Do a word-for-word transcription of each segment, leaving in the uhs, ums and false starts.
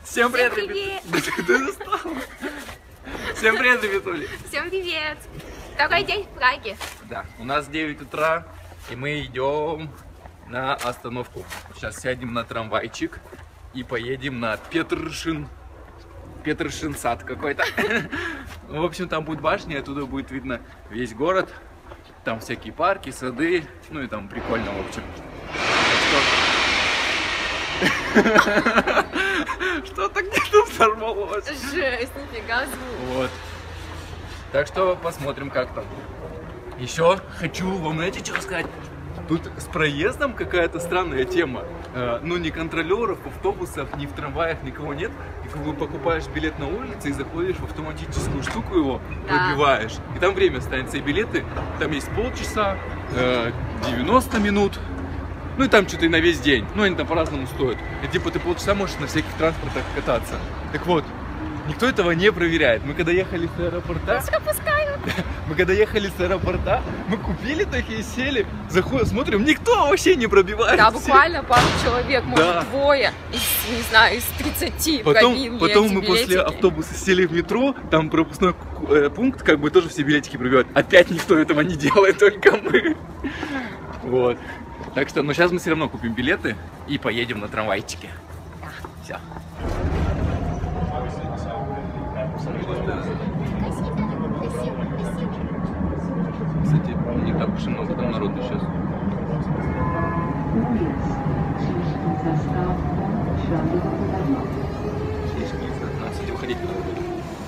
Всем привет, привет. Всем привет, ребятули. Всем привет. Второй день в Праге. Да, у нас девять утра, и мы идем на остановку. Сейчас сядем на трамвайчик и поедем на Петршин. Петршин сад какой-то. В общем, там будет башня, оттуда будет видно весь город. Там всякие парки, сады, ну и там прикольно, в общем. Что-то где-то взорвалось. Жесть, нифига звук. Вот. Так что посмотрим, как там. Еще хочу вам, знаете, что сказать? Тут с проездом какая-то странная тема. Э, ну, ни контролеров, автобусов, ни в трамваях никого нет. И как бы покупаешь билет на улице и заходишь в автоматическую штуку, его да. выбиваешь. И там время станется, и билеты. Там есть полчаса, э, девяносто минут. Ну и там что-то и на весь день. Ну, они там по-разному стоят. И типа ты полчаса можешь на всяких транспортах кататься. Так вот, никто этого не проверяет. Мы когда ехали с аэропорта... Мы когда ехали с аэропорта, мы купили такие, сели, заходим, смотрим, никто вообще не пробивает. Да, буквально пару человек, может, да. двое, из, не знаю, из тридцати потом, пробили потом эти мы билетики. После автобуса сели в метро, там пропускной э, пункт, как бы тоже все билетики пробивают. Опять никто этого не делает, только мы. Вот. Так что, ну сейчас мы все равно купим билеты и поедем на трамвайчике. Да. Все. Кстати, не так уж и много там народу сейчас. Надо, кстати, выходить надо будет.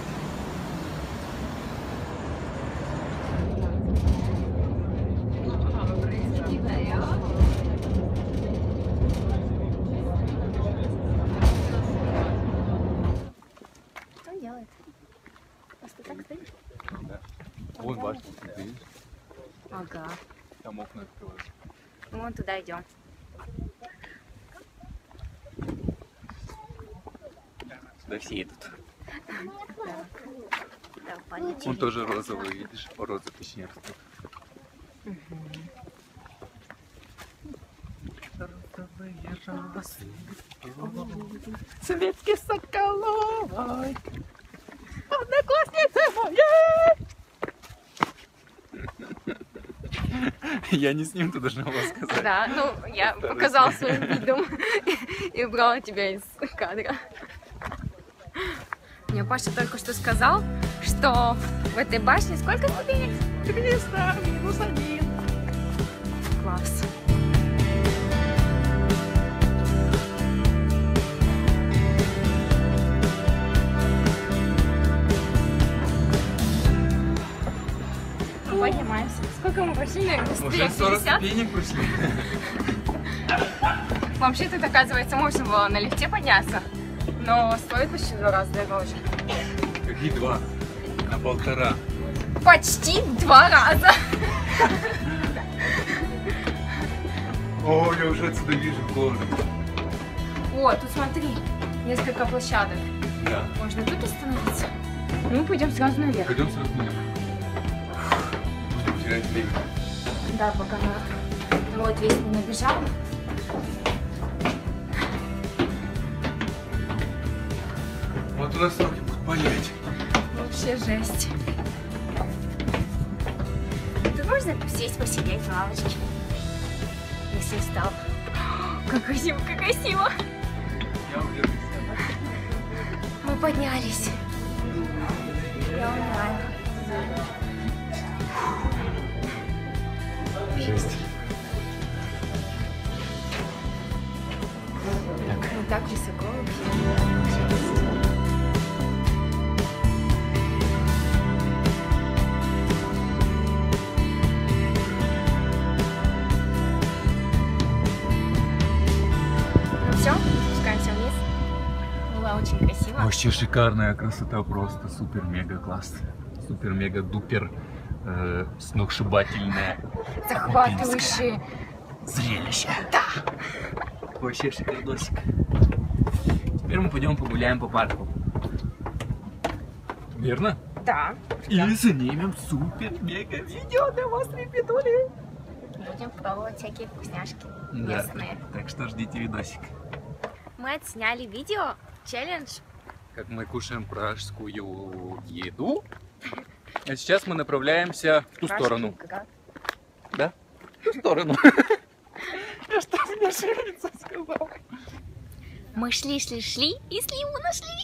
Что он делает? Просто так стоишь? Да. Вон башня, ты видишь? Ага. Там окна открываются. Вон туда идем. Сюда все идут. Да, да, он тоже розовый, видишь? Роза, точнее. Угу. Розовые розы. Советский Соколовой. Одноклассница моя! Я не с ним, ты должна была сказать. Да, ну я показала своим видом и убрала тебя из кадра. Мне Паша только что сказал, что в этой башне сколько ступенек? триста минус один. Класс. Поднимаемся. Сколько мы прошли? Уже сорок ступенек прошли. Вообще тут, оказывается, можно было на лифте подняться, но стоит почти в два раза дороже. Какие два? На полтора. Почти в два раза. О, я уже отсюда вижу город. О, тут смотри, несколько площадок. Да. Можно тут остановиться. Ну, пойдем сразу наверх. Пойдем сразу наверх. Будем терять время. Да, пока народ. Вот весь не набежал. Вот у нас руки будут болеть. Вообще жесть. Тут можно сесть, посидеть на лавочке, если устал. Как красиво, как красиво. Я уже Мы поднялись. Я умираю. Жесть. Ну так высоко вообще. Ну все, спускаемся вниз. Было очень красиво. Вообще шикарная красота, просто супер-мега-класс. Супер-мега-дупер. Э, сногсшибательное. Захватывающее зрелище. Да. Вообще шикардосик. Теперь мы пойдем погуляем по парку. Верно? Да. И да. Снимем супер-мега-видео для вас, ребятули. Будем пробовать всякие вкусняшки да. местные. Так что ждите видосик. Мы отсняли видео Челлендж. Как мы кушаем пражскую еду. А сейчас мы направляемся в ту сторону. Да? В ту сторону. Я что мне шевелится сказал? Мы шли, шли, шли и сливу нашли.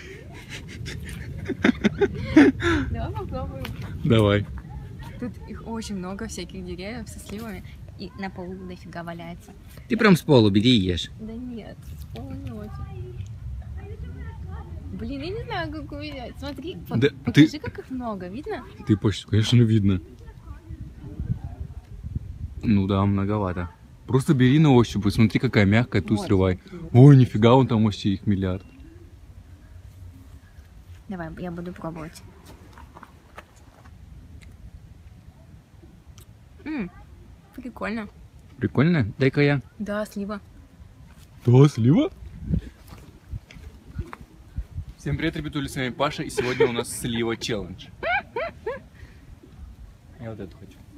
Давай попробуем. Давай. Тут их очень много, всяких деревьев со сливами. И на полу дофига валяется. Ты прям с полу бери и ешь. Да нет, с пола не очень. Блин, я не знаю, какую взять. Смотри, Да, покажи, ты... как их много, видно? Ты почти, конечно, видно. Ну да, многовато. Просто бери на ощупь, посмотри, какая мягкая, ту Вот, срывай. смотри. Ой, нифига, вон там вообще их миллиард. Давай, я буду пробовать. М, прикольно. Прикольно? Дай-ка я. Да, слива. Да, слива? Всем привет, ребятули, с вами Паша, и сегодня у нас слива челлендж. Я вот эту хочу.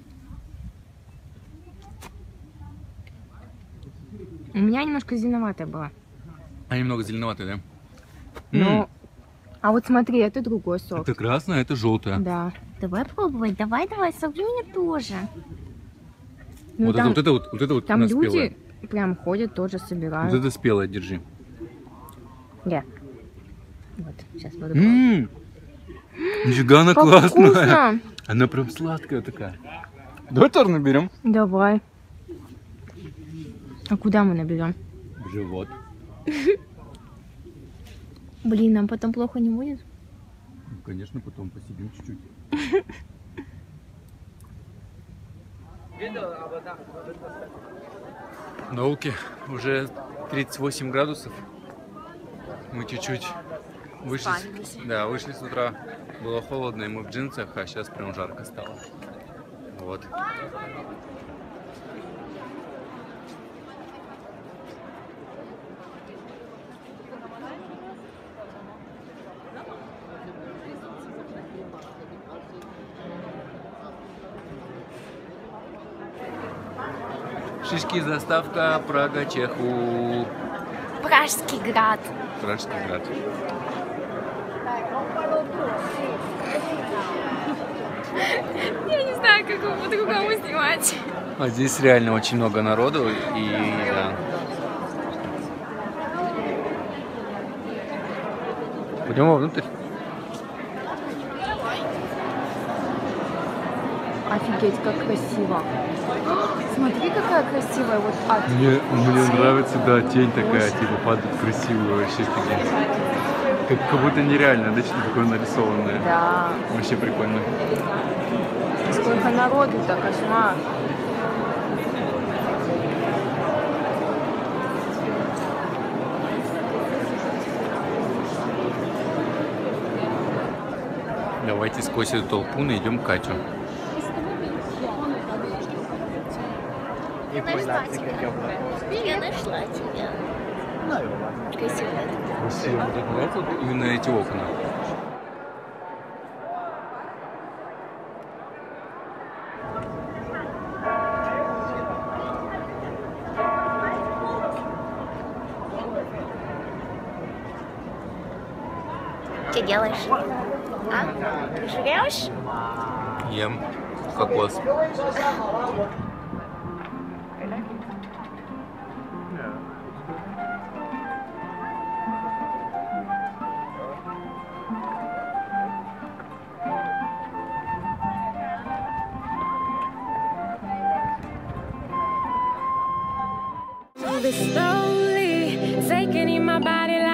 У меня немножко зеленоватая была. А немного зеленоватая, да? Ну, М, а вот смотри, это другой сорт. Это красная, это желтая. Да. Давай пробовать, давай, давай, собью мне тоже. Ну, Вот, там, это, вот это вот, вот это вот там она люди спелая. прям ходят, тоже собирают. Вот это спелая, держи. Я. Вот, сейчас буду пробовать. Ммм, нифига она Как классная. вкусно! Она прям сладкая такая. Давай тоже наберем. Давай. А куда мы наберем? В живот. Блин, нам потом плохо не будет? Ну, конечно, потом посидим чуть-чуть. На улке уже тридцать восемь градусов. Мы чуть-чуть вышли, с- Спалились. да, вышли с утра. Было холодно, и мы в джинсах, а сейчас прям жарко стало. Вот. Шишки, заставка, Прага, Чеху. Пражский град. Пражский град. Я не знаю, как его по-другому снимать. А здесь реально очень много народу, и да. Пойдем вовнутрь. Офигеть, как красиво. Смотри, какая красивая вот ад. Мне, мне нравится, да, тень такая, типа падает красивая вообще офигеть. Как, как будто нереально, да, что-то такое нарисованное. Да. Вообще прикольно. Сколько народу-то, кошмар. Давайте сквозь эту толпу найдем Катю. Я нашла тебя. Я нашла тебя. Красивая. Красиво. Мне так нравятся вот именно эти окна. Что делаешь? А? Ты жрешь? Ем кокос. Slowly taking in my body